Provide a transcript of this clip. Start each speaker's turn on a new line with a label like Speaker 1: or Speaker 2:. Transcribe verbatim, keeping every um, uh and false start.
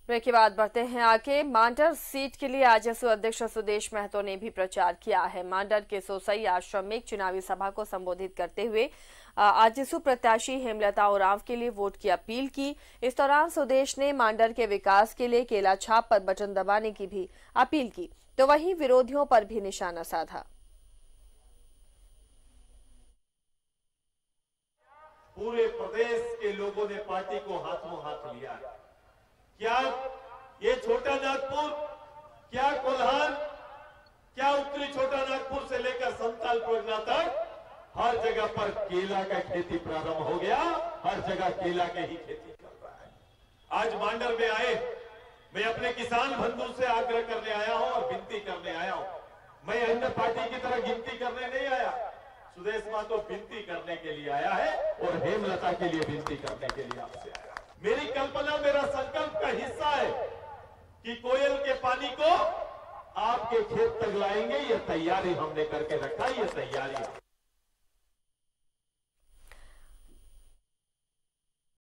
Speaker 1: Break के बाद बढ़ते हैं आगे। मांडर सीट के लिए आजसू अध्यक्ष सुदेश महतो ने भी प्रचार किया है। मांडर के सोसई आश्रम में एक चुनावी सभा को संबोधित करते हुए आजसू प्रत्याशी हेमलता उरांव के लिए वोट की अपील की। इस दौरान सुदेश ने मांडर के विकास के लिए केला छाप पर बटन दबाने की भी अपील की, तो वहीं विरोधियों पर भी निशाना साधा।
Speaker 2: पूरे प्रदेश के लोगों ने पार्टी को हाथों हाथ लिया। क्या ये छोटा नागपुर, क्या कोल्हान, क्या उत्तरी छोटा नागपुर से लेकर संताल परगना तक हर जगह पर केला का खेती प्रारंभ हो गया। हर जगह केला के ही खेती चल रहा है। आज मांडर में आए, मैं अपने किसान बंधु से आग्रह करने आया हूं और विनती करने आया हूं। मैं अन्य पार्टी की तरह गिनती करने नहीं आया। सुदेश महतो विनती करने के लिए आया है और हेमलता के लिए विनती करने के लिए आपसे आया। मेरी कल्पना, मेरा संकल्प का हिस्सा है कि कोयल के पानी को आपके खेत तक लाएंगे। ये तैयारी हमने करके रखा, ये तैयारी